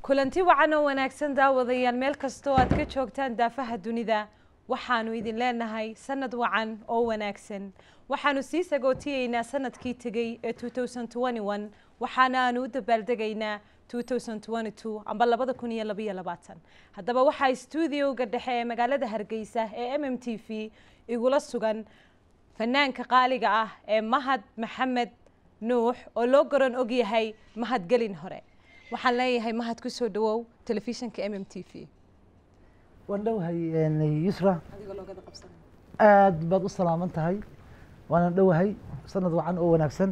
kulanti wacan oo wanaagsan daawadayaal meel kastoo aad ka joogtaan daafaha dunida waxaanu idin leenahay sanad wacan oo wanaagsan waxaanu sii sagootiyeynaa sanadkii tegay ee 2021 waxaana aanu u dabaaldegaynaa 2022 amba 2022 haddaba waxaa stuudioga dhexe ee magaalada Hargeysa ee MMTV igula sugan fanaanka qaaliga ah ee Mahad Maxamed Nuux oo loo garan og yahay Mahad Gelin hore waxaan leeyahay Mahad ku soo dhawow telefishinka MMTV wandhowhay Yusra adiga loogada qabsan aad baad u salaaman tahay waan dhowhay sanad wacan oo wanaagsan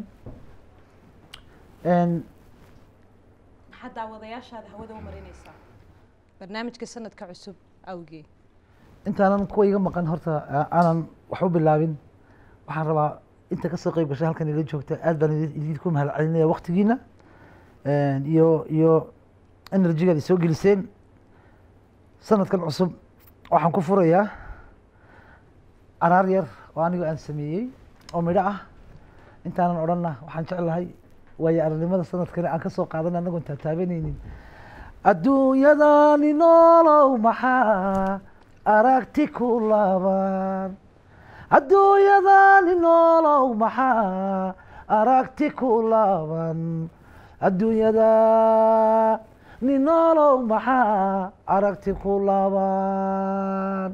حتى وضياشها هذا هو مرينيسا برنامج كسنة كعسب أوجي أنت أنا كوي مقن هرتا أنا وحب اللعبين waxaan rabaa inta ka soo qayb gashay halkan ila joogta aad baan idinku mahadcelinaya waqtigiina iyo energy-ga soo geliseen sanadkan cusub waxaan ku furayaa araar yar oo aniga aan sameeyay oo midho ah intaanan odhanna waxaan jeclahay waayo aragnimada sanadkan aan ka soo qaadan anagoon taabanaynin adduunyadani noolow maxaa aragti ku laaban adduunyadani noolow maxaa aragti ku laaban adduunyadani noolow maxaa aragti ku laaban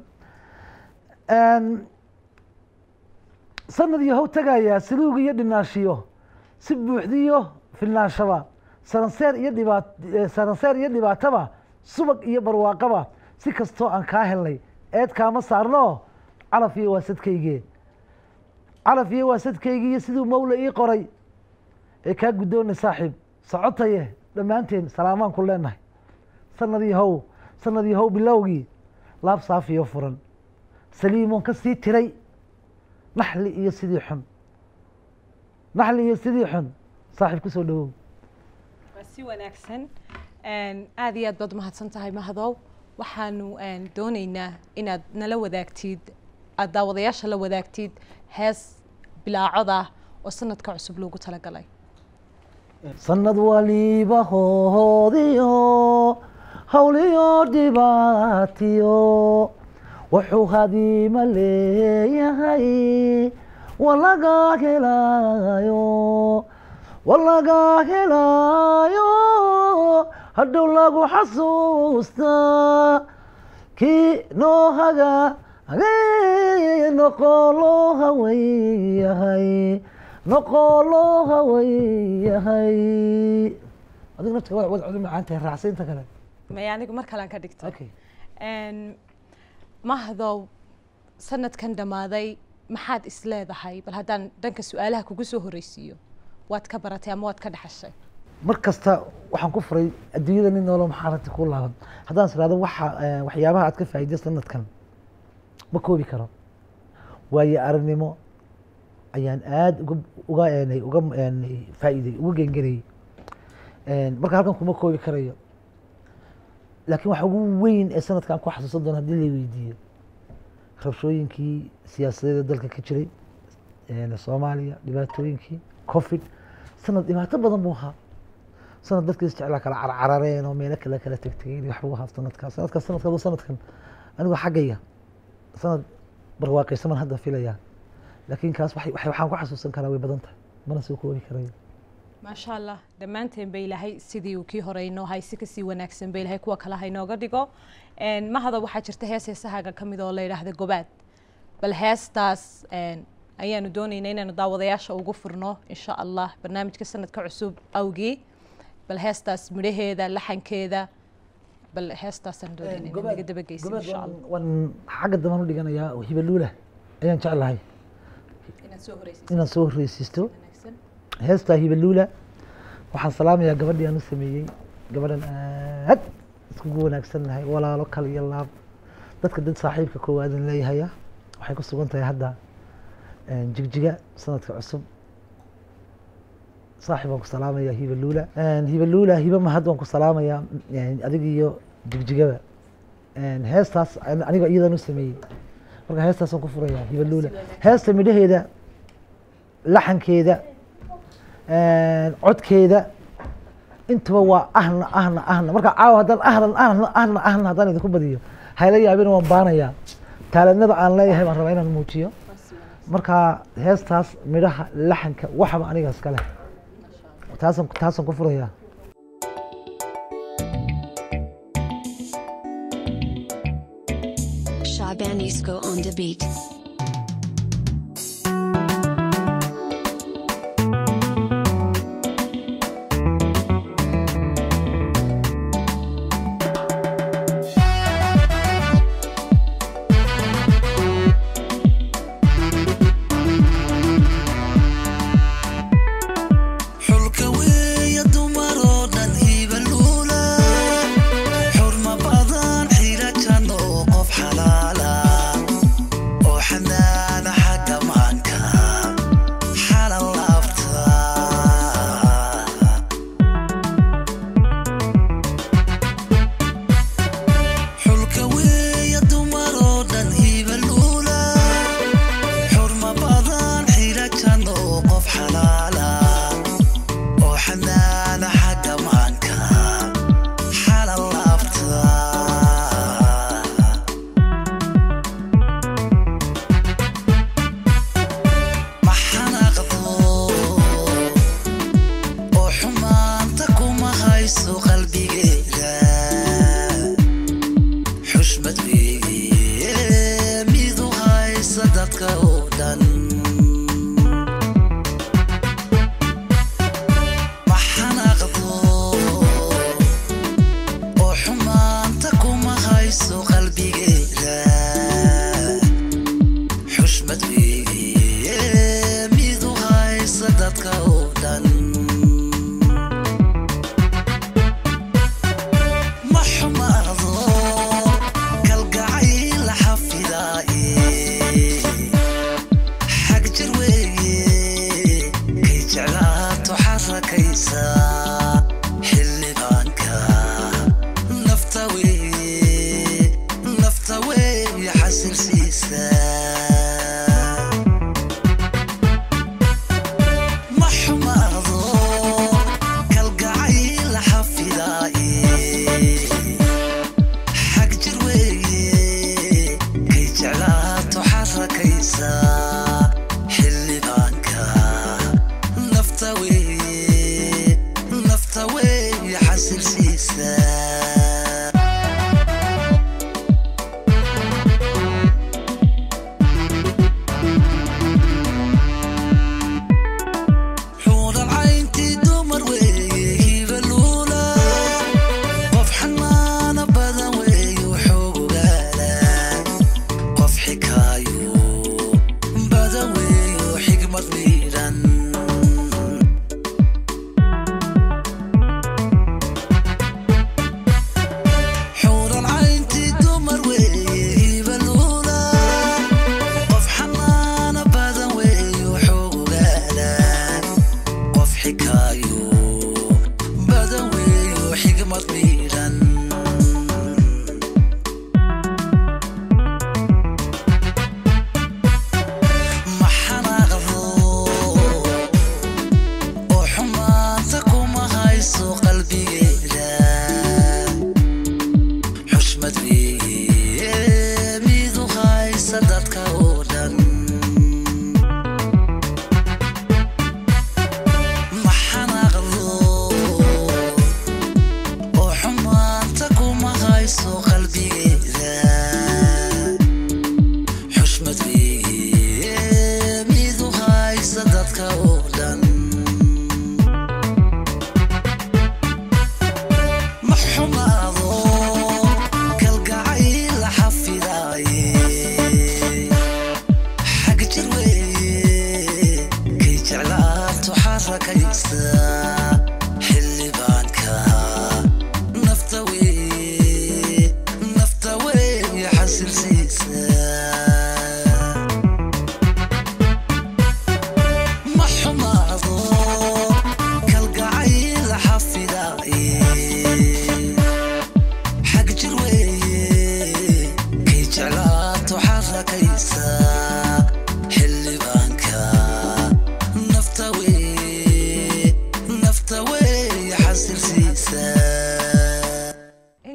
sanad yahow tagayaa saluug iyo dhinaashiyo si buuxdiyo filnaanshaba saranseer iyo dhibaataba subag iyo barwaaqaba si kastoo aan kaa helnay eed kaama saarno calaf iyo waasadkaygii siduu mawla ii qoray ee kaa guddoonay saaxiib socotaye dhammaanteen salaamaan ku leenahay sanad yahow bilowgii laab saafiyo furan saliimoon ka sii tiray naxli iyo sidii xun saaxiib ku soo dhawow waa si wanaagsan aad iyo aad baad mahadsan tahay Mahadow waxaanu doonaynaa inaad nala wadaagtid aad daawadayaasha la wadaagtid hees bilaacoda oo sanadka cusub loogu talagalay sanad waliba hoodiyo hawliyo dhibaatiyo wuxuu hadiima leeyahay walaga helaayo hadhow lagu xasuustaa kii noo haga noqoloo haweyahay adiga naftiga wad cudi macaan tahay raacsiinta kale may anigu mar kale aan ka dhigto Mahadow sanadkan dhamaaday maxaad is leedahay bal haddaan dhanka su'aalaha kugu soo horeysiiyo waad ka baratay ama waad ka dhaxashay mar kasta waxaan ku furay adduunyada nin noolo maxaa aragti ku laaban haddaan israado waxyaabaha aad ka faa'iiday sanadkan ma koobi karo waayo aragnimo ayaan aad uga faa'iiday uga gengarayay marka halkan kuma koobi karayo laakiin waxa ugu weyn ee sanadkan ku xasuusan doona haddii la weydiiyo rabshooyinkii siyaasadeeda dalka ka jiray Soomaaliya dhibaatooyinkii covid sanad dhibaato badan buu ahaa sanad dadkiis jeclaa kala carareen oo meelo kala tagtageen wax buu ahaa sanadkan anigu xaggayga sanad barwaaqaysan hadda filayaa laakiin kaas waxaan ku xasuusan karaa way badan tahay mana soo koobi karayo ما شاء الله دمانتين بيلهي سيدي وكي هورينو هاي سكسي وناكسن بيلهي كوا كلا هاي نوغا ديغو ما هذا waxaa jirta hees heesaha kamid oo la yiraahdo gobaad bal heestaas ayaanu doonaynaa inaanu daawadayaasha ugu furno insha Allah barnaamijka sanadka cusub awgii bal heestaas midhaheeda laxankeeda bal heestaas aan doonaynaa inaga dabageyso insha Allah wan xagga damaan u dhiganayaa hibaluula ayaan jeclahay inaan soo horeysiisto heesta hibaluula waxaan salaamayaa gabadhii aan u sameeyey gabadhan aad iskugu wanaagsannahay walaalo kale iyo laab dadka dad saaxiibka koowaadan leeyahaya waxay ku sugan tahay hadda jigjiga sanadka cusub saaxiib waan ku salaamayaa hibaluula hiba mahad waan ku salaamayaa adiga iyo jigjigaba heestaas aniga iyadan u sameeyey marka heestaas waan ku furayaa hibaluula heesta midhaheeda laxankeeda codkeeda intuba waa ahna marka caawa haddaan ahlan haddaan idinku badiyo hayla yaabina waan baanayaa taalanada aan leeyahay baan rabaa inaan muujiyo marka heestaas midhaha laxanka waxba aniga iska leh taasan ku furayaa Shaban Isco on the beat.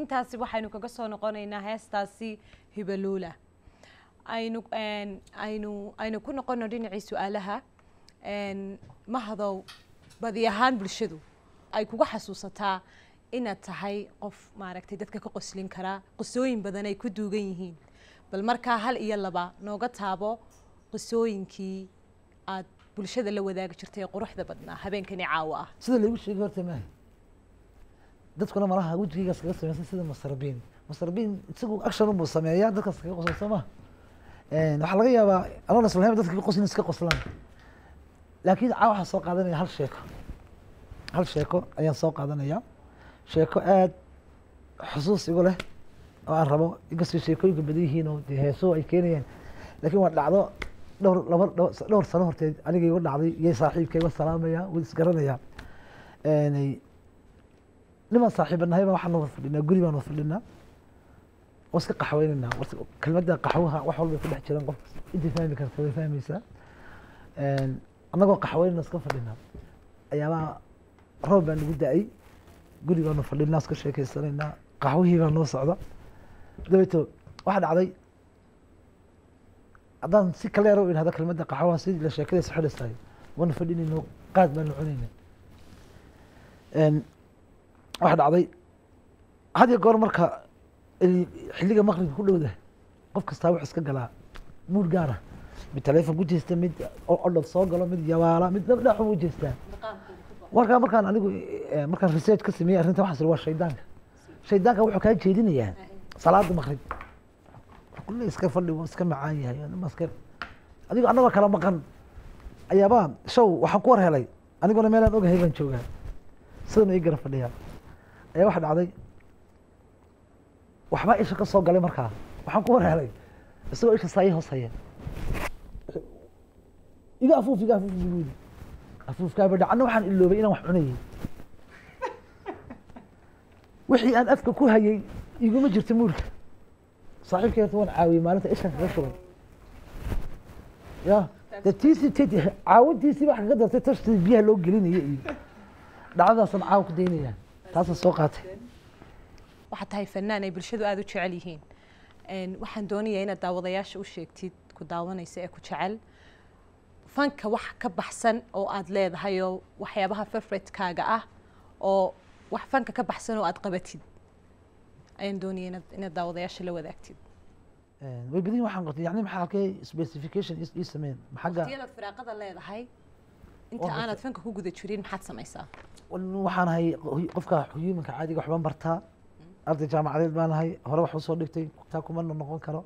intaasi waxaynu kaga soo noqonaynaa heestaasi hibaluula aynu ku noqono dhinacii su-aalaha mahadow badi ahaan bulshadu ay kuga xasuusataa inaad tahay qof maaragtay dadka ka qoslin kara qisooyin badan ay ku duugan yihiin bal markaa hal iyo laba nooga taabo qisooyinkii aad bulshada la wadaagi jirtay ee quruxda badnaa habeenkani caawa ah sida lagu sheegay horta maaha dadkuna malaha wejigaygaas kaga samaysan sida masarbiin isagu action unbuu sameeyaa dadkaas kaga qosla soo maha waxaa laga yaabaa anoon islahayn dadka ka qoslin iska qoslaan laakiin caawa waxaan soo qaadanaya hal sheeko ayaan soo qaadanaya sheeko aad xusuus igu leh oo aan rabo inkastoo sheekooyinka badan yihiin oo dee heesuhu ay keenayaan laakiin waa dhacdo dhowr sano horteed aniga igu dhacday iyo saaxiibka iga salaamaya wuu isgaranayaa nimaan saaxiibanahay baa waxaan wada fadhinaa guri baan wada fadhinaa oo iska qaxweynaynaa kelmadda qaxwaha wax walbay ku dhex jiraan qof intii fahmi karta way fahmaysaa annagoo qaxweynana iska fadhinaa ayaabaa roob baa nagu da-ay guri baanu fadhinaa iska sheekeysanaynaa qaxwihii baa noo socda dabeeto waxaa dhacday haddaan si kaleer u idhahdo kelmadda qaxwaha si la sheekadaysa xidhisahay waanu fadhinayno qaad baanu cunayna waxaa dhacday had iyo goor marka xilliga maqribka ku dhowda qof kastaa wax iska galaa muud gaara mid taleefon ku jeesta mid odhod soo galo mid yabaala mid dhabdhax u jeestaa markaan anigu markaan research ka sameeyey arrinta waxaas waa shaydaanka wuxuu kaa jeedinayaa salaada maqrib kulle iska fadhi wuu iska macaan yahay maska adigo annagoo kala maqan ayaaba show waxaan ku war helay aniguna meelaan ogahay baan joogaa sidanu ii gara fadhiyaa ayaa waxa dhacday waxbaa isha ka soo galay markaa waxaan ku war helay isagoo isha saaya hoos haya iga afuuf buu yidhi afuufkaaba dhacna waxaan iloobay inaan wax cunayay wixii aan afka ku hayay iguma jirto muurka saaxiibkay horta waan caawiyey maalinta ishan kaga shubay ya de tiisii caawintiisii wax kaga dartay tashtii biyaha loo gelinaya iyo dhacdadaasaan caawa ku daynaya taasaan soo qaatay waxaad tahay fanaan ay bulshadu aada u jecel yihiin waxaan doonayaa inaad daawadayaasha u sheegtid ku daawanaysa ee ku jecel fanka wax ka baxsan oo aad leedahay oo waxyaabaha favoritekaaga ah oo wax fanka ka baxsan oo aad qabatid ayaan doonaya inaad daawadayaasha la wadaagtid way badin waxaan qabtay yani maxaa halkee specification ii sameyn maxaga waqtiyadaad firaaqada leedahay inta aanad fanka ku guda jirin maxaad samaysaa waxaan ahay qofka humanka caadiga waxbaan bartaa arday jaamacadeed baan ahay hore wax usoo dhigtay taa kuma noqon karo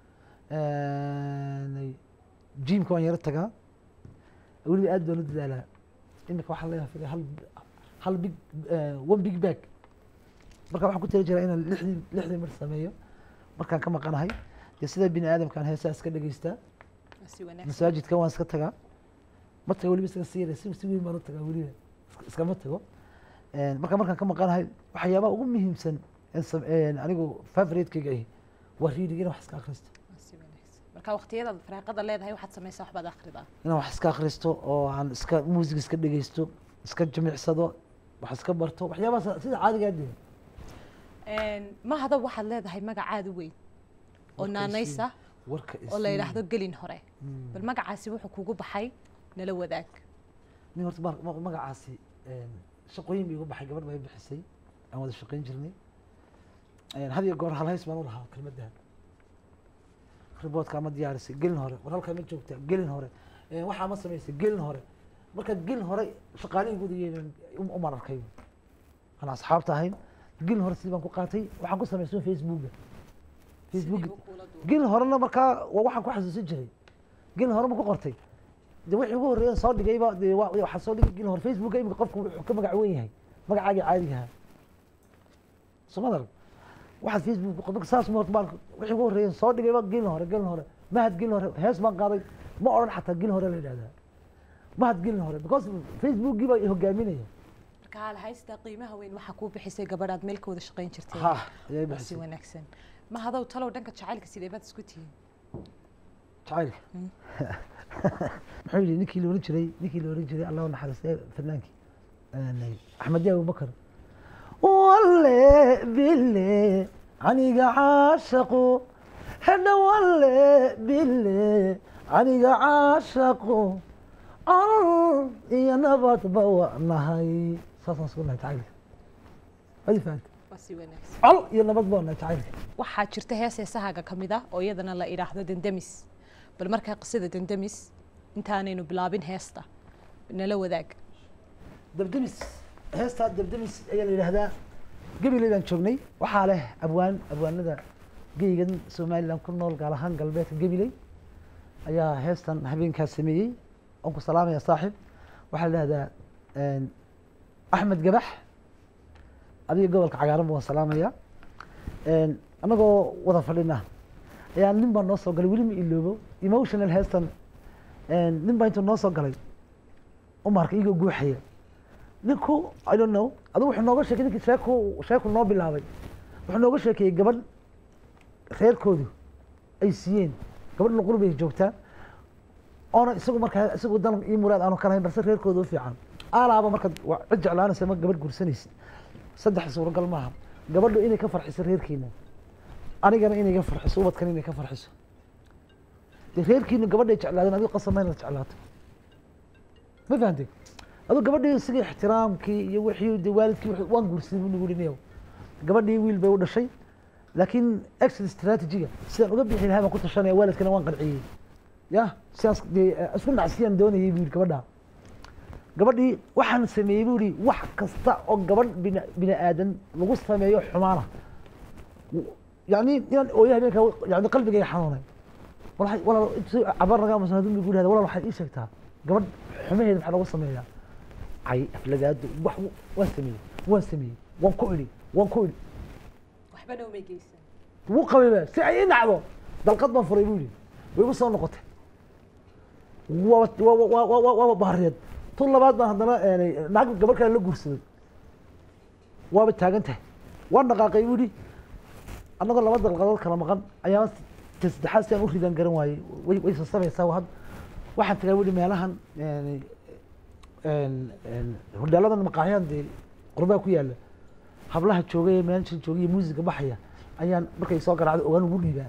jimka waan yaro tagaa weliba aad baan u dadaalaa imika waxaa leeyahay hal big one big bag marka waxaan ku tiri jiraa inaan lixdii mar sameeyo markaan ka maqanahay dee sida bini aadamkaan heesaa iska dhegeystaa masaajidka waan iska tagaa ma tago weliba isaga si yara si weyn baan u tagaa weliba iskama tago markaan ka maqanahay waxyaabaha ugu muhiimsan anigu favoritekeyga ahi waa reading inaan wax iska akhristo marka waqtiyadaad firaaqada leedahay waxaad samaysaa waxbaad akhridaa inaan wax iska akhristo oo aan iska muusig iska dhegeysto iska jimicsado wax iska barto waxyaabahaas sida caadiga adee mahada waxaad leedahay magac aad u weyn oo naanaysa oo la yidhaahdo gelin hore bal magacaasi wuxuu kugu baxay nala wadaag nin horta magacaasi shaqooyin bay igu baxay gabadh bay bixisay aan wada shaqayn jirnay had iyo goor hal hays baan u lahaa kelmadda riboodka ama diyaarisay gelin hore war halkaa ma joogtaa gelin hore waxaa ma samaysay gelin hore marka gelin hore shaqaalihii gudayeyn umaan arkay aan asxaabta ahayn gelin hore sidii baan ku qaatay waxaan ku samaystay facebook gelin horena markaa waxaan ku xasuusin jiray gelin hore ma ku qortay de wixii ugu horreeya soo dhigayba de waxaa soo dhigay gelin hore facebooka imika qofku wuxuu ka magac weyn yahay magacaagii caadigaha somadar waxaad facebook saas ma horta wixii ugu horreeya soo dhigayba gelin hore mahad gelin hore hees baan qaaday ma odhan xataa gelin hore la yidhahdaa mahad gelin hore because facebookii baa hogaaminaya marka hal haysta qiimaha weyn waxaa kuu bixisay gabadhaad meel ka wada shaqayn jirtay ayay bixisay si wanaagsan ma hadow talow dhanka jacaylka sidee baad isku tihiin jacaylka muxuu yidhi ninkii la oran jiray allah u naxariistay fanaankii axmed yaa abubakar walle bille aniga caashaqo hadha walle bille aniga caashaqo al iyo nabadba wanahay saasaan isku nahay jacaylka adi fahamta waa si wanaagsan al iyo nabadba wanahay jacaylka waxaa jirta hees heesahaaga ka mid ah oo iyadana la idhaahdo dendemis bal markaa qisada dendemis intaanaynu bilaabin heesta nala wadaag dabdamis heestaa dabdamis ayaa la yidhaahdaa gabiley baan joognay waxaa leh abwaanada geygan somaliland ku nool gaar ahaan galbeedka gabiley ayaa heestan habeenkaas sameeyey oon ku salaamaya saaxib waxaa la yidhahdaa axmed gabax adiga gobolka cagaaran baan salaamaya annagoo wada fadhina ayaa nin baa noo soo galay weli ma iloobo emotional heestan nin baa intuu noo soo galay umarka iyagoo guuxaya ninku I don't know adigu wuxuu nooga sheekay ninkii sheeku noo bilaabay wuxuu nooga sheekeeyey gabadh reerkoodu ay siiyeen gabadh luqur bay joogtaa oona isagu markaa isagu dan iyo muraad aanu ka lahayn balse reerkooda u fiican alaaba markaad cid jeclaanaysa ma gabadh guursanaysid saddex suuragal maaha gabadhu inay ka farxiso reerkiina anigana inay ka farxiso ubadkan inay ka farxiso dee reerkiina gabadhay jeclaadeen adigu qasama inaad jeclaato ma fahantay aduu gabadhii isaga ixtiraamkii iyo wixii de waalidkii waan guursaday buu nagu dhinayow gabadhii wiil bay u dhashay laakiin exit strategy-ga sidaan uga bixi lahaa baan ku tashanaya waalidkana waan qanciyey ya sidaas dee isku nacsiyaan doonayay buu yidhi gabadha gabadhii waxaan sameeyey buu yidhi wax kasta oo gabadh bini aadan lagu sameeyo xumaana yani inaan ooyo habeenka yani qalbigayga xanuunay walaal cabar naga masanadun bay gu dhahda walaal waxaad ii sheegtaa gabadh xumaheeda maxaa lagu sameeyaa cay aflagaado wax waan sameeyey waan ku idhi waxbana uma geysan wuu qabayba si ay ii dhacdo dalqad baan furay buu yidhi way igu soo noqotay waaba baariyeed tun labaad baan haddana naag gabadh kale la guursaday waaba taagan tahay waan dhaqaaqay buu yidhi annagoo laba dalqadood kala maqan ayaa ta saddexaad si aan u ridaan garan waayey way sasabaysaa had waxaan tagaa buu yidhi meelahan hodheeladan maqaaxyahan dee qurbaa ku yaala hablaha joogay meelshan joogay muusiga baxaya ayaan markay soo garaacdo ogaan ugu dhiibaa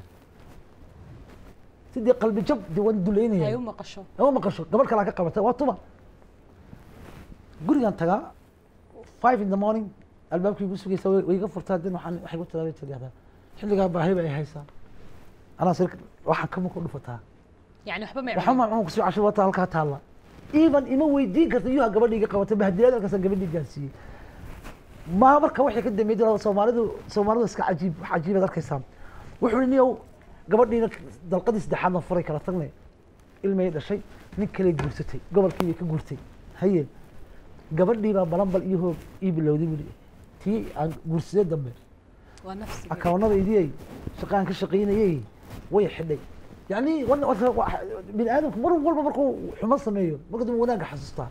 sidii qalbi jab dee waan duleynaya ay u maqasho gabadh kalaa ka qabata waa tuma gurigaan tagaa 5 in the morning albaabkii igu sugaysa way iga furtaa din waxay ku talaabay tidahdaa xilligaa baahi bay haysaa anaa sir waxaan kama ku dhufataa yani waxba ma kusii casho wata halkaa taalla even ima weydiin karta iyuha gabadhii iga qabatay bahdiyaad halkaasaan gabadhii gaarsiiyey ma marka waxay ka dambeeyay soomaalidu iska cajiibaad arkaysaan wuxuu yidhi niyow gabadhiina dalqadii saddexaadna furay kala tagnay ilmay dhashay nin kale guursatay gobolkii bay ka guurtay haye gabadhii baa balanbal iyo hoog ii bilowday buu tii aan guursaday dambe waa nafsi akawnada idiyay shaqaan ka shaqaynayay way xidhay yani bini aadamku mar walba markuu xumo sameeyo marka dambe wanaagga xasuustaa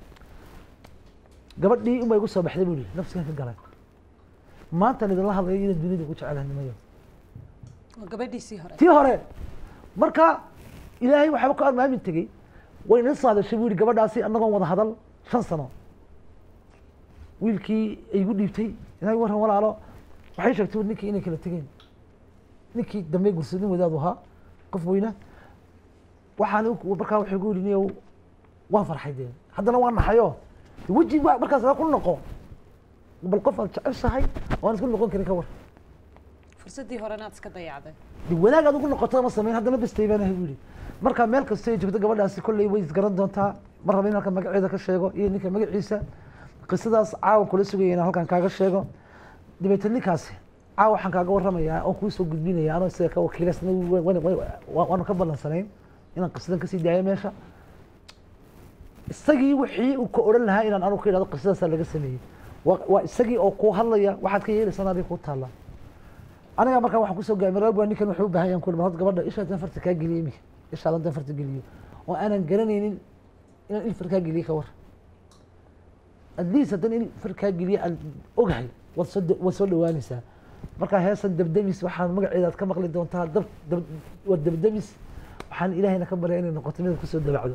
gabadhii unbay igu soo baxday buu yidhi nafsigan ka galay maantaan idinla hadlayo inaan dunida ugu jecelanimayo waa gabadhiisii hore tii hore marka ilaahay waxaaba ku armaamin tegey way ina soo hadashay buu yidhi gabadhaasi annagoon wada hadal 5 sano wiilkii ay igu dhiibtay inay waran walaalo waxay sheegtay ninkii inay kala tegeen ninkii dambe gursaday nin wadaadu ahaa qof weyna waxaan markaa waxay gu yidhi niyow waan farxay dee haddana waan naxayo weji markaas ku noqo bal qof aad jeceshahay waan isku noqon karin ka war fursadii hore inaad iska dayacday wanaag aad ugu noqoto ma sameyn haddana bistay baan ahay buu yidhi markaa meel kasta ay joogto gabadhaasi kolley way isgaran doontaa mar raba in halkan magaceeda ka sheego iyo ninka magaciisa qisadaas caawa kula sugaya inaan halkan kaaga sheego dabeetana ninkaasi caawa waxaan kaaga warramayaa oo kuu soo gudbinaya anoo isaga ka wakiilasna waanu ka ballansanayn inaan qisadan kasii daayo meesha isagii wixii uu ka odhan lahaa inaan anugu ka idhahdo qisadaasaa laga sameeyey waa isagii oo kuu hadlaya waxaad ka yeelaysaan adiga kuu taalla aniga markaa waxaan kusoo gaamay ragwa ninkan wuxuu u baahan yahan kulma horta gabadha ishaadan farta kaa geliyo iminka ishaadan dan farta geliyo oo aanan garanaynin inaan il far kaa geliyo ka war at least haddan in far kaa geliyo aan ogahay waad soo dhawaanaysaa markaa heesan dabdamis waxaan magaceeda aad ka maqli doontaa waa dabdamis waxaan ilaahayna ka barya inay noqoto mid kusoo dabacdo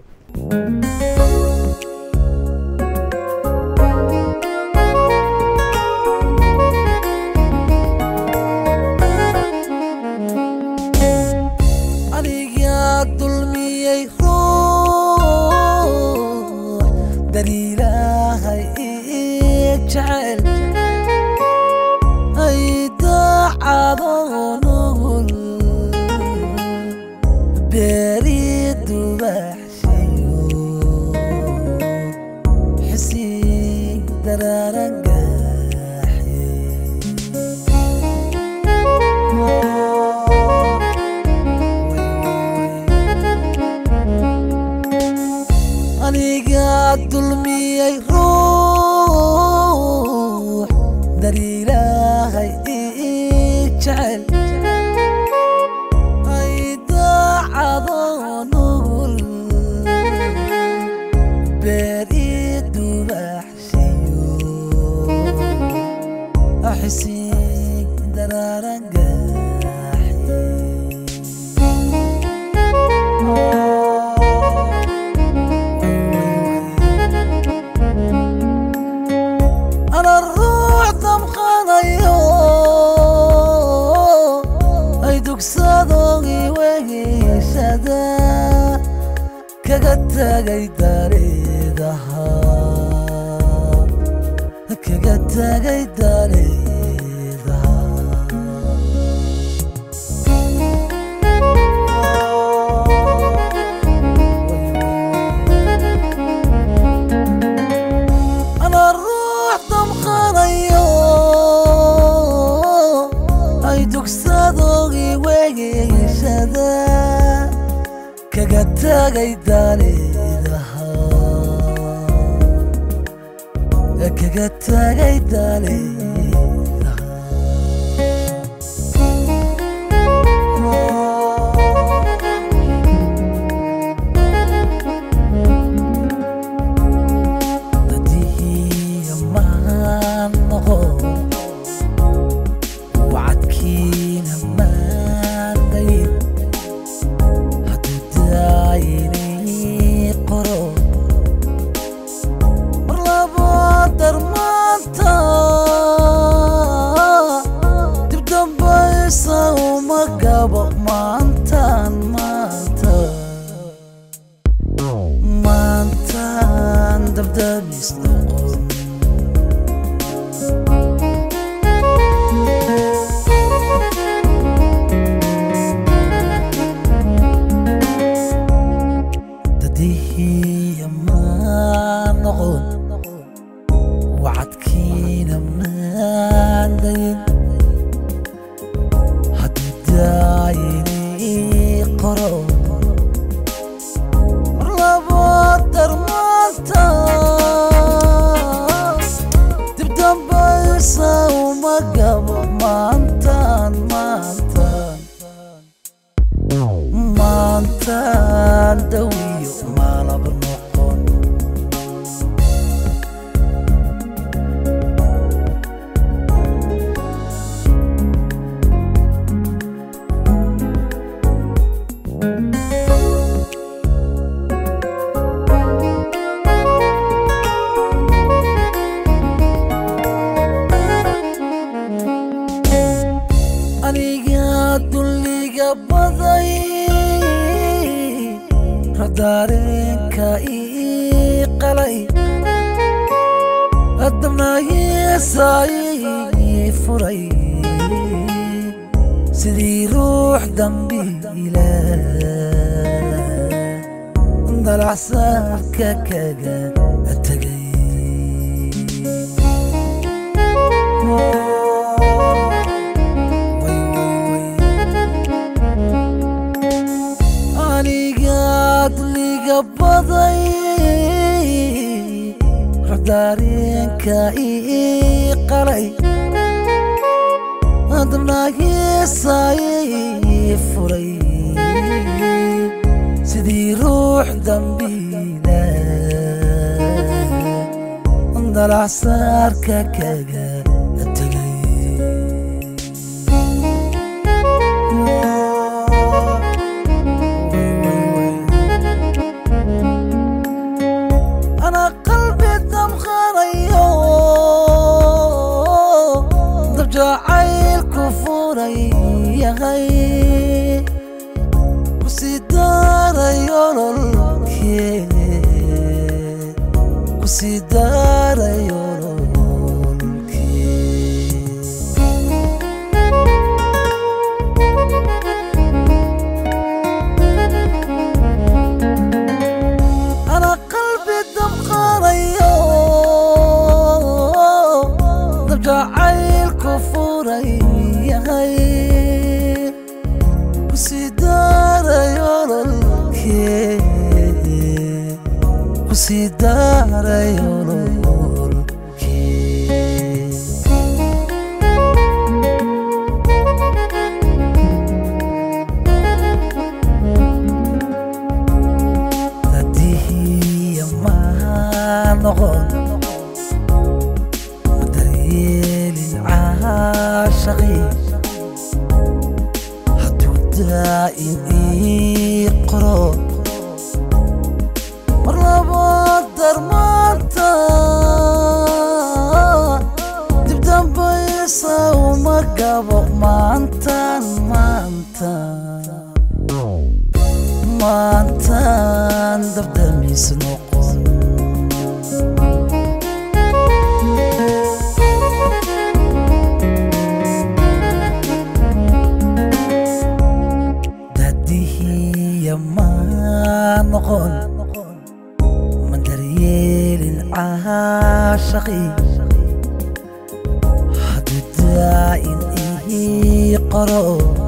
tagay dariidaha kaga tagay dariidaha ana ruux damqanayo ay dugsadoogi weegeyshada kaga tagay dariidaha kaga tagay dariidaha dadii maan noqon wacadkiina maan dayin maantaan dabdabis noqon dadihii maan noqon wacadkiina maan dayin hadduu daayini qoro maantaan dawiyo maalaba noqon aniga dulliga baday dareenka ii qalay adabnaayeesaay furay sidii ruux dambiila dalacsaarka kaga tagay baday dareenka ii qalay adabnaayeesaay furay sidii ruux dambiila dalacsaarka kaga tagay jacaylku furay yahay ku sii daarayo nololkee ku sii daarayo nololkee ana qalbi damqanayo jacaylku furay yahay ku sii daarayo nololkee ku sii daarayo nololkee dadihii maan noqon عاشقي حدو دائم قرب مرلبات درمانتا تبدأ بيسا ومقابق مانتان maantaan dabdamiis noqon dadihiya maa noqon man daryeelin caashaqi haddaa in ii qoro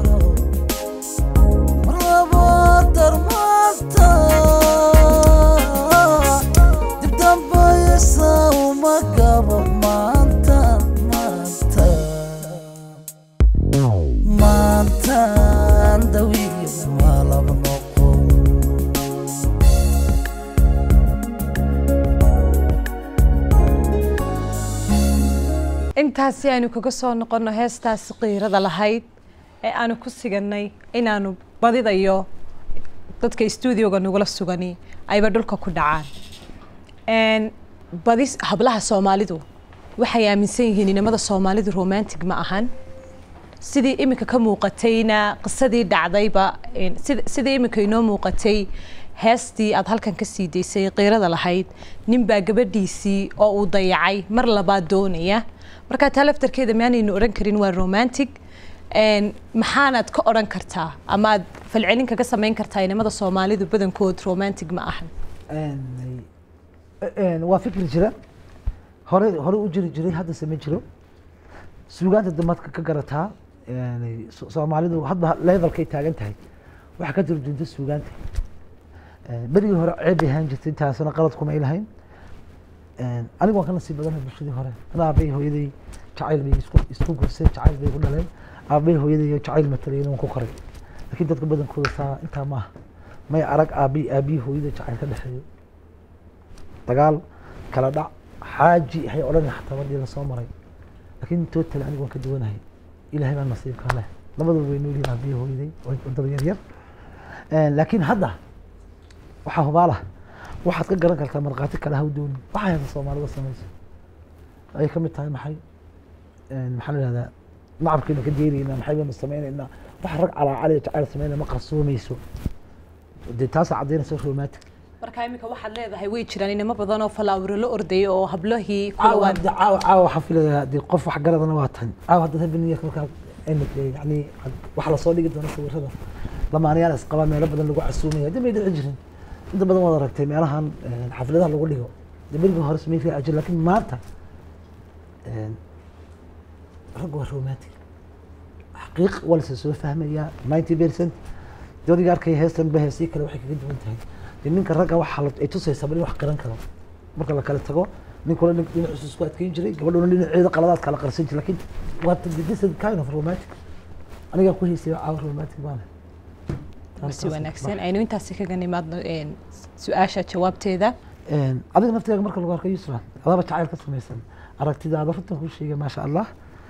intaasi aynu kaga soo noqono heestaas qiirada lahayd ee aanu ku siganay inaanu badidayo dadka studio-ga nagula sugani ayba dhulka ku dhacaan badis hablaha Soomaalidu waxay aaminsan yihiin inamada Soomaalidu romantic ma ahan sidii imika ka muuqatayna qisadii dhacdayba sidii imika inoo muuqatay heestii aad halkan ka sii deysay qiirada lahayd nin baa gabadhiisii oo uu dayacay mar labaad doonaya marka talaftarkeeda maanaynu oran karin waa romantic maxaanaad ka oran kartaa ama aad falcelin kaga samayn kartaa inamada Soomaalidu badankood romantic ma ahan waa fikir jira hore u jiray hadda sameyn jiro suugaanta dumarka ka garataa Soomaalidu hadba levelkay taagan tahay waxa ka turjunta suugaanta berigii hore ceeb ahaan jirtay taasina qalad kuma ilahayn anigu waan ka nasiib badan bulshadii hore ana aabay hooyaday jacayl bay isku gursay jacayl bay ku dhaleen aabay hooyaday jacayl matalayn waan ku koray laakiin dadka badankooda saa inta ma may arag aabi hooyada jacayl ka dhaxeeyo dagaal kala dhac xaaji hay oran xataa wadii la soo maray laakiin total anigu waan ka duwanahay ilaahay baa nasiib ka leh labadaba way nool yihiin aabi hooyaday oo dad yar yar laakiin hadda waxa hubaala waxaad ka garan kartaa marqaati kala hawdoon waxa ay Soomaalidu sameeyay ay kamid tahay maxay maxaa la yiraahdaa nacabkiina ka deerayna maxay ba sameeyna wax rag ala cali jacayl sameeyna ma qarsoomayso taas cadeynaysa romantic marka imika waxaad leedahay way jiraan inama badan oo falaawiro la orday oo hablahii kula waan caaw xafilada di qof wax garadana waa tan caaw hadda habniya marka yani wax la soo dhigi doono sawirada lamaanayaal isqaba meel badan lagu casuumay hadii may dhici jirin inta badan wada aragtay meelahan xafladaha lagu dhigo dibirka hore sameeyay fiican ajir laakiin maanta rag waa romantic xaqiiq wala soo fahmaya 90% doodiga arkay heestan baheesii kale waxay kaga duwan tahay ninka ragga waxa ay tusaysaa bari wax qaran karo marka la kala tago ninkuna dhinac isku adkeyn jiray gabadhuna dhinaceeda qaladaad kala qarsan jiray laakiin waa this kind of romantic aniga ku heesay caaw romantic baan si wanaagsan aynu intaas kaga nimaadno su'aasha jawaabteeda adiga nafteeda marka lagu arko Yusra adaba jacayl ka sameeysan aragtidaada runta ku sheegay ma sha Allah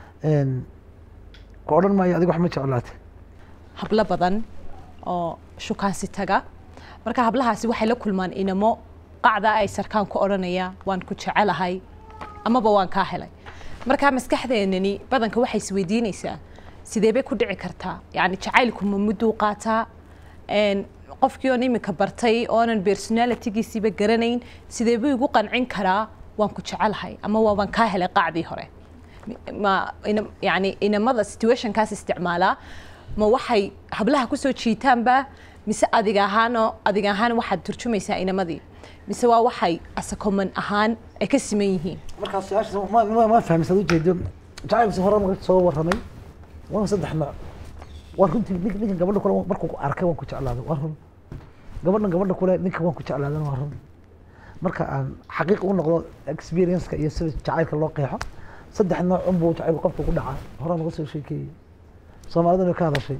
ku oran maayo adiga wax ma jeclaatay habla badan oo shukaansi taga marka hablahaasi waxay la kulmaan inamo qacda ay sarkaan ku oranaya waan ku jecelahay amaba waan ka helay marka maskaxdeennani badanka waxay isweydiinaysaa sidee bay ku dhici kartaa yani jacaylku ma muddo qaataa qofkii oo imika bartay oonan personality-giisiiba garanayn sidee buu igu qancin karaa waan ku jecelahay ama waan ka helay qacdii hore ma yani inamada situationkaas isticmaala ma waxay hablaha ku soo jiitaanba mise adiga ahaan waxaad turjumaysaa inamadii mise waa waxay asakoman ahaan ay ka siman yihiin markaas su'aasha ma fahmaysan ujeedo jacaylkiisa hore ma soo waramay waan saddex nooc waan runtii ninkan gabadha kule markuu ku arkay waan ku jeclaaday waa run gabadha kule ninka waan ku jeclaaday waa run marka aan xaqiiq u noqdo experience-ka iyo sida jacaylka loo qeexo saddex nooc unbuu jacaylku qofka ku dhacaa hore naga soo sheekeeyey Soomaalidana way ka hadashay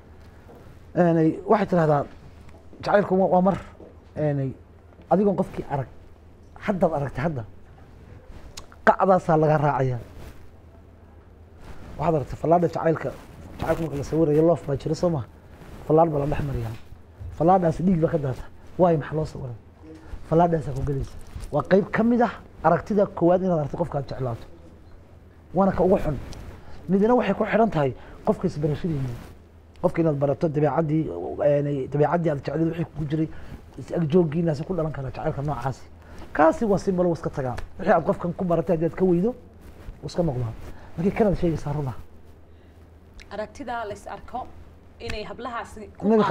waxay tirahdaa jacaylku waa mar adigoon qofkii arag haddaad aragtay hadda qacdaasaa laga raacaya waxaad aragtay fallaadha jacaylka marka la sawirayo loof baa jira soo maha fallaadh baa la dhex mariyaa fallaadhaasi dhiig baa ka daata waayo maxaa loo sawiray fallaadhaasaa ku gelaysa waa qayb ka mid ah aragtida koowaad inaad aragtay qofka aad jeclaato waana ka ugu xun midna waxay ku xidhan tahay qofka isbarashadiina qofka inaad barato dabeecadii dabeecadii aad jecleed wixii ku jiray is-agjoogiinaasi ku dhalan kara jacaylka noocaasi kaasi waa simbolo iska tagaa wixii aad qofkan ku baratay haddii aad ka weydo iska noqdaa markii kanaad sheegaysaa runaa aragtida la is arko inay hablahaasi ku nabi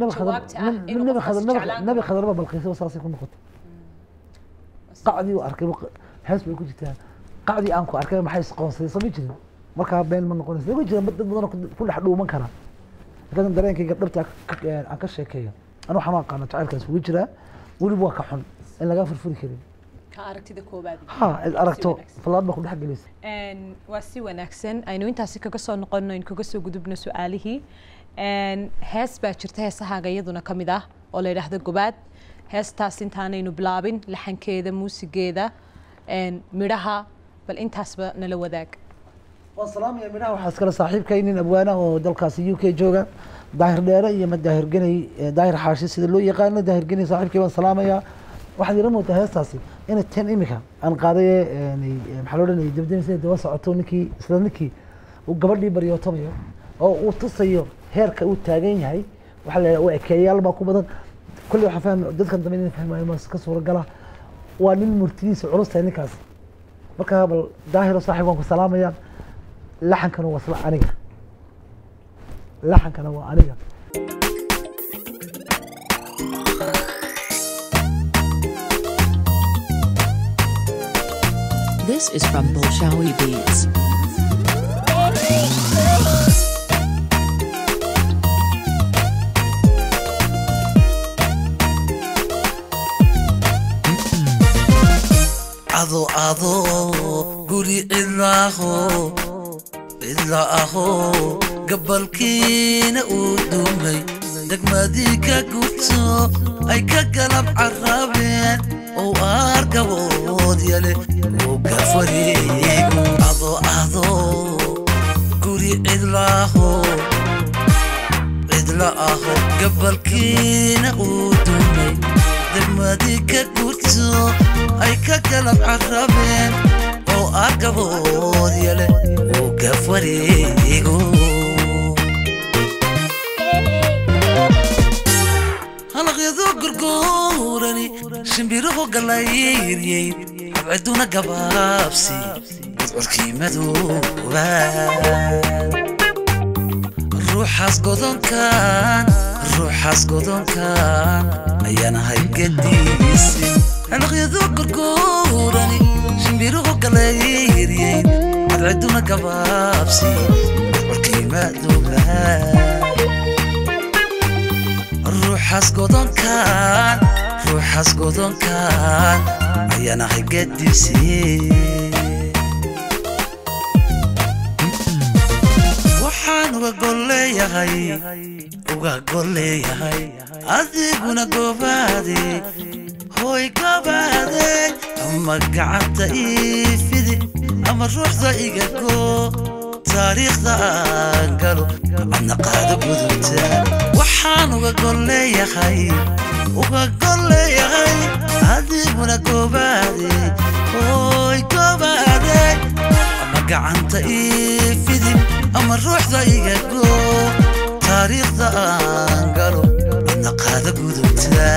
khadar ba balqiisa saasay ku noqotay qacdii uu arkay hees bay ku jirtaa qacdii aan ku arkay maxay isqoonsaday soo ma jirin markaa been ma noqonaysa ma jira dad badan ku dhex dhuuman kara laakiin dareenkayga dhabta aan ka sheekeeyo anu waxaan aqaana jacaylkaas ugu jiraa weliba waa ka xun in laga furfuri karin ka aragtida koobaad ha aragto falaad ba ku dhex gelaysa waa si wanaagsan aynu intaasi kaga soo noqono in kaga soo gudubno su'aalihii hees baa jirta heesahaaga iyaduna ka mid ah oo la yidhaahdo gobaad heestaas intaanaynu bilaabin laxankeeda muusigeeda midhaha bal intaasba nala wadaag waan salaamaya midhaha waxaa iskale saaxiibkay nin abwaana oo dalkaasi UK jooga daahir dheere iyo ma daahir ganay daahir xaashi sida loo yaqaano daahir ganay saaxiibkay waan salaamaya waxaad ila moodaa heestaasi inay tan imika aan qaaday maxaa loo dhanayay dabdamisay daba socoto ninkii isla ninkii uu gabadhii baryootomayo oo uu tusayo heerka uu taagan yahay waxaa la yidhaha ekeeyaal baa ku badan kulli waxaa fahmi dadkan dambe inay fahmayo ma ka suuragala waa nin murtidiisa culus tahay ninkaas markaa bal daahiro saaxiib waan ku salaamaya laxankana waa isla aniga laxankana waa aniga This is from Bolshawi Beats. ado guri cidlaaho gabalkiina uu dumay degmadii ka gubto ay ka galab carabeen oo argabood yale oo gafareego ado guri cidlaaho gabalkiina uu dumay degmadii ka gubto ay ka galab carabeen oo argabood yale oo gafareego halaqyadu gurguurani shimbiruhu galayiryey habciduna gabaabsi gudcurkii madoobaan ruuxaas godonkan ayaan ahay gadiisi halaqyadu gurguurani shimbiruhu galayiryey habciduna gabaabsi gudcurkii madoobaan ruuxaas godonkan ayaan ahay gadiisi waxaan uga golleeyahay adiguna gobaade hooy gobaade ama gacanta ii fidi ama ruuxda iga goo taariikhda aan galo adna qaado gudubta waxaan uga golleeyahay adiguna gobaade hooy gobaade ama gacanta ii fidi ama ruuxda iga goo taariikhda aan galo adna qaado gudubta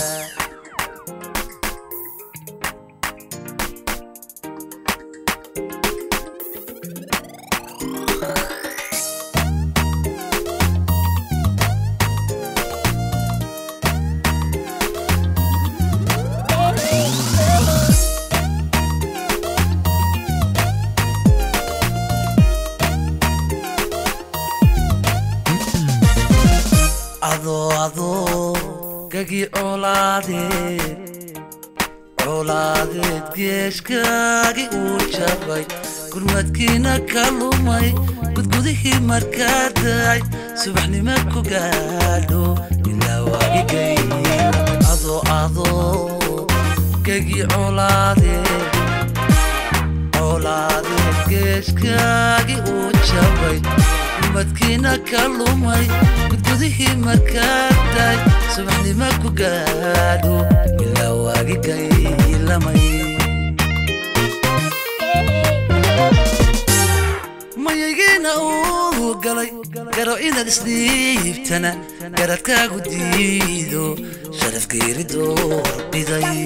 gagi colaadeed geeshkaagi uu jabay gurmadkiina ka lumay gudgudihii markaa daay subaxnima ku gaadho ilaa waagigay ado gagi colaadeed geeshkaagi uu jabay gurmadkiina ka lumay gudgudihii markaa daay subaxnima ku gaadho ilaa waagigay lamay mayaygiina uu galay garo inaad isdhiibtana garadkaagu diido sharaf geeri doorbiday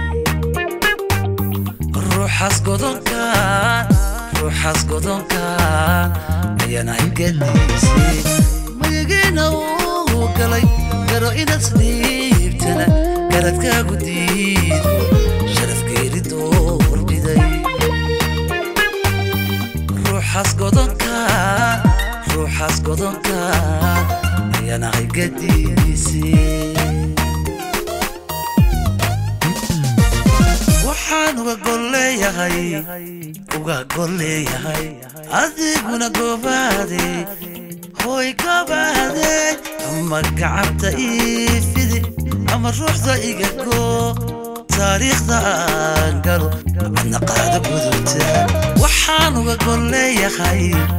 ruuxaas godonkaan ayaan haygadhiisay magagiina uu galay garo inaad isdhiibtana garadkaagu diido sharaf geeri doorbiday ruuxaas godonkaan ayaan haygadhiisay waxaan uga golleeyahay adiguna goobaade hooy goobaade ama gacanta ii fidi ama ruuxda iga goo taariikhda aan galo adna qaada gudubta waxaan uga golleeyahay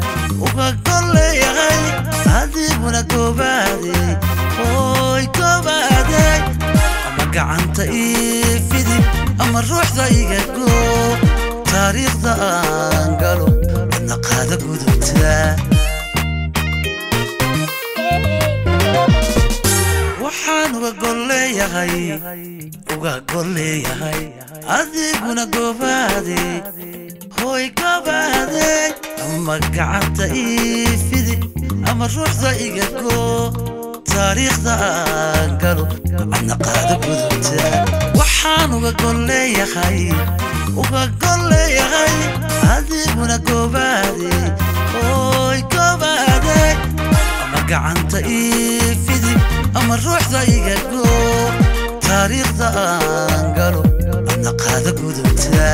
adiguna goobaade hooy goobaade ama gacanta ii fidi ama ruuxda iga goo taariikhda aan galo adna qaada gudubta waxaan uga golleeyahay adiguna goobaade hooy goobaade ama gacanta ii fidi ama ruuxda iga goo taariikhda aan galo adna qaada gudubta waxaan uga golleeyahay adiguna goobaade hooy goobaade ama gacanta ii fidi ama ruuxda iga goo taariikhda aan galo adna qaada gudubta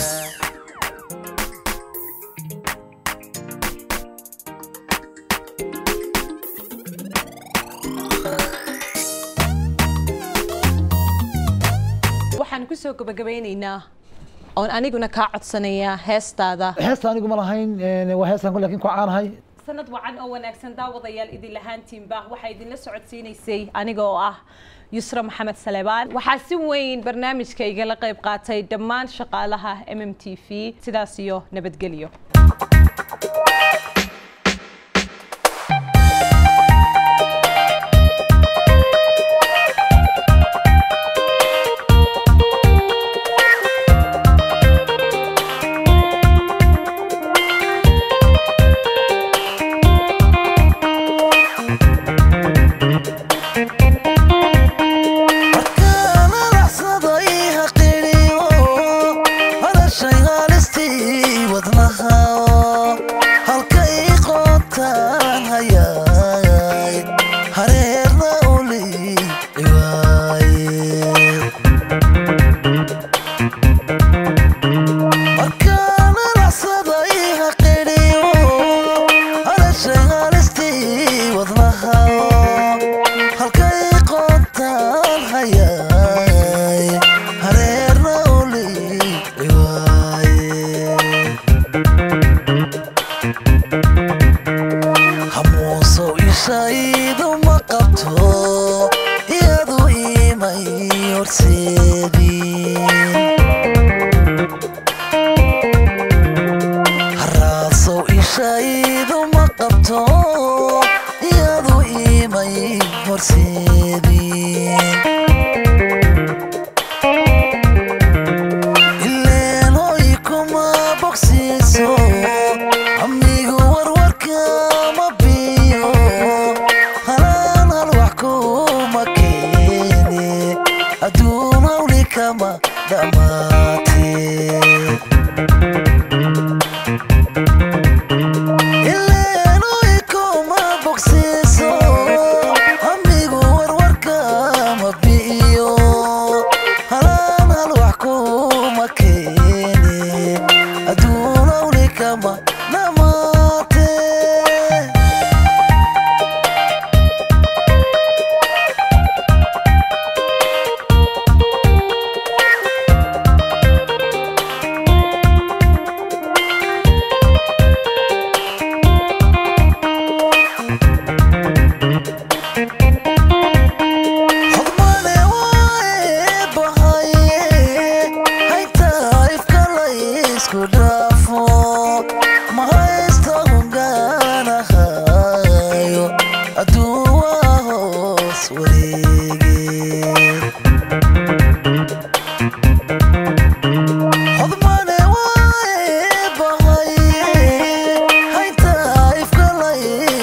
waxaan ku soo gabagabeynaynaa oon aniguna kaa codsanayaa heestaada heesta anigu ma lahayn waa heestan ku laakiin ku caanahay sanad wacan oo wanaagsan daawadayaal idin lahaantiinba waxaa idinla socodsiinaysay aniga oo ah yusra maxamed saleebaan waxaa si weyn barnaamijka igala qayb qaatay dhammaan shaqaalaha MMTV sidaas iyo nabadgelyo Amigo warwarka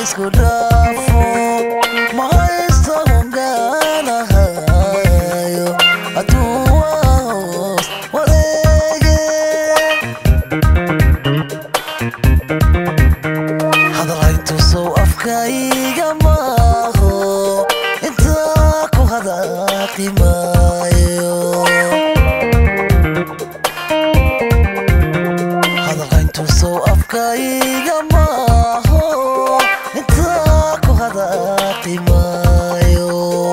isku dhaafo ma haysto hongaanahayo hadduu hoos wareege hadalhayntu sow afkayga maaho intaa ku hadaaqi maayo hadalhayntu sow afkayga maaho intaa ku hadaaqi maayo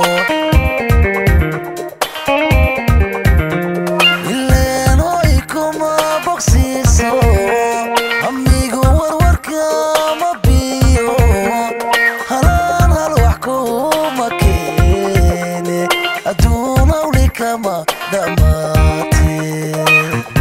ileen hoy kuma bogsiiso amigu warwarka ma biyo halaan hal wax kuma keene adduun hawli kama dhammaatee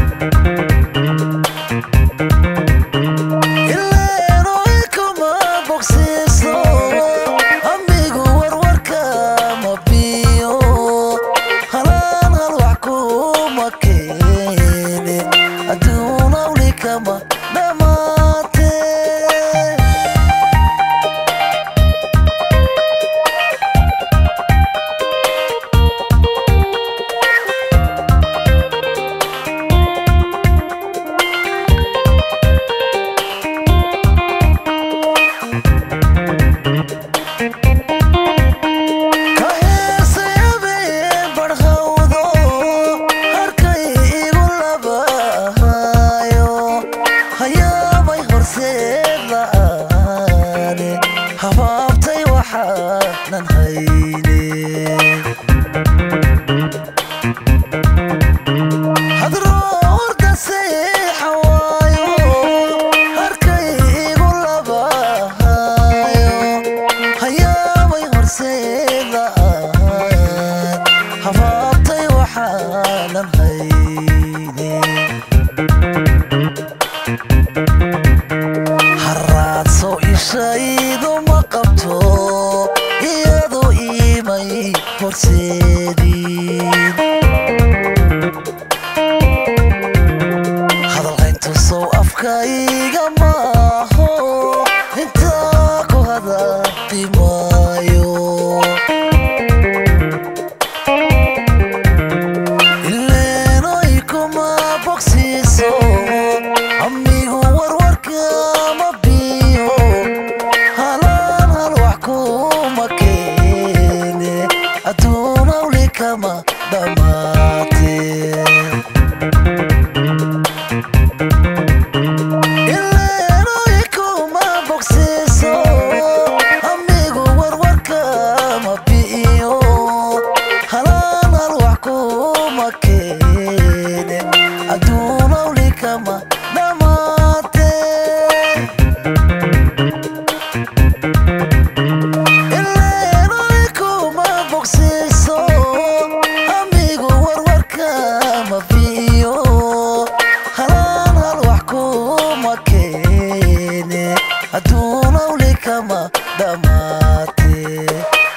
habaabtay waxaanan hayne hadroorda seexa waayo harkay igu labahayo hayaabay horseed la'aan habaabtay waxaanan hayne haraadso ishaydu ma qabto iyadoo iimay horseediin hadalhayntu sow afkayga maaho intaa ku hadaaqi maayo ileenoy kuma bogsiiso amigu warwarka ma biyo halaan hal wax kuma keene adduun hawli kama dhammaatee ileenoy kuma bogsiiso amigu warwarka ma biyo halaan hal wax kuma keene adduun hawli kama dhammaatee ileenoy kuma bogsiiso amigu warwarka ma biyo halaan hal wax kuma keene adduun hawli kama dhammaatee